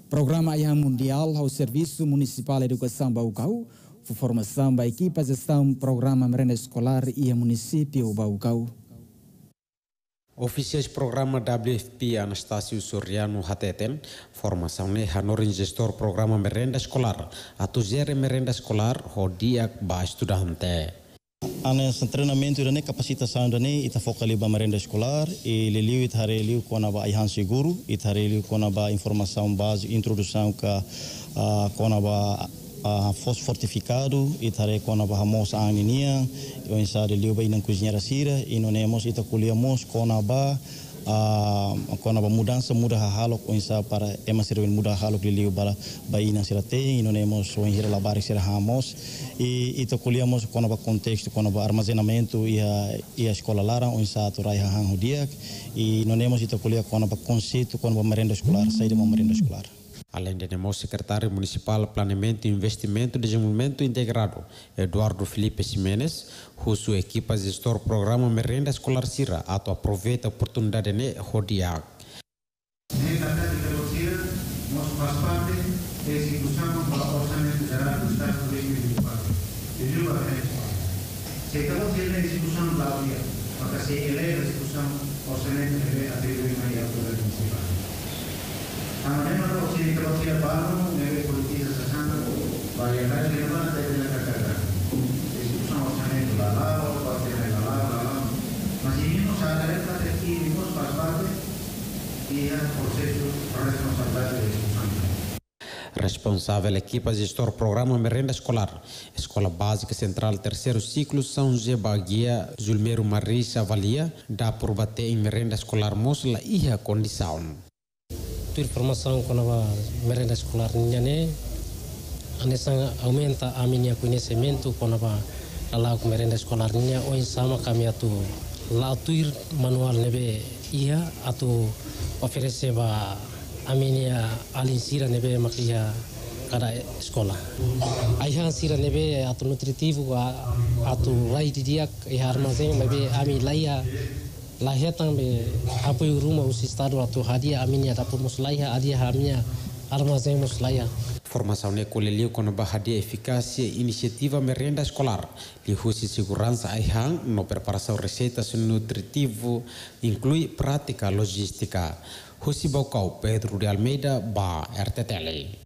Programa IHAN Mundial ao Serviço Municipal de Educação Baucau, formação da equipa gestão Programa Merenda Escolar e Município Baucau. Oficiais Programa WFP Anastácio Soriano Hateten, formação ne hanorin gestor Programa Merenda Escolar, atuzere merenda escolar hodiak ba estudante. Nesse treinamento e capacitação ita foca liba merenda escolar e leliu itare liu kona ba IHAN seguro, itare liu kona ba informação base, introdução ka kona ba fortificado, itare kona ba hamos aninia, o insade liu ba inan cozinheira sira, e nonemos ita kuliamos kona ba mudança muda halok o insa para emasirwin muda halok liliu bala baina sirate e nonemos o inhira labar sira hamos e ita kuliamos kona ba contexto kona ba armazenamento e a escola lara o insa turai han hodiak e nonemos ita kulia kona ba conceito kona ba merenda escolar saída uma merenda escolar. Além de nemo secretário municipal Planeamento e Investimento e Desenvolvimento Integrado, Eduardo Felipe Ximenes, sua equipa gestor Programa Merenda Escolar Sira, aproveita a oportunidade de rodear. Nesta tecnologia, nós faz parte da execução do Orçamento Geral do Estado de 2024. Se estamos na execução da área, porque se eleva a execução do Orçamento deve atribuir mais autoridade municipal. A maneira da tecnologia para deve politizar a santa, variedade de demanda deve na carga. Execução do Orçamento da LAO, parte da LAO, mas em nós a tarefa aqui nós faz parte e é processo para responsabilidade da execução. Responsável equipa gestor Programa Merenda Escolar, Escola Básica Central Terceiro Ciclo São José Baguia, Zulmero Marisa Valia, dá por bater em merenda escolar mosla e a condição. Informação com a merenda escolar ninhane, anessa aumenta a minha conhecimento com a lá com merenda escolar ninha ou insama kami atu lá tuir manual nebe ia atu oferecer a minha alinsira nebe makia cada escola. Aihan sira nebe atu nutritivo atu rai diak e armazém nebe ami laia lahir também apoio rumah o estado atu hadia aminia dapat muslaiha adia hamia armazém muslaiha. Formação ne colheu com a bahadia eficácia iniciativa merenda escolar, lihusi segurança aihan no preparação receitas nutritivo inclui prática logística. Husi Baucau Pedro de Almeida ba RTTL.